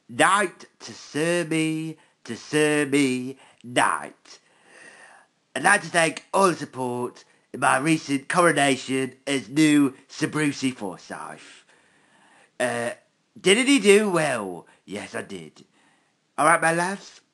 Knight to Sir Me, Knight. I'd like to thank all the support in my recent coronation as new Sir Brucey Forsyth. Didn't he do well? Yes, I did. Alright, my lads?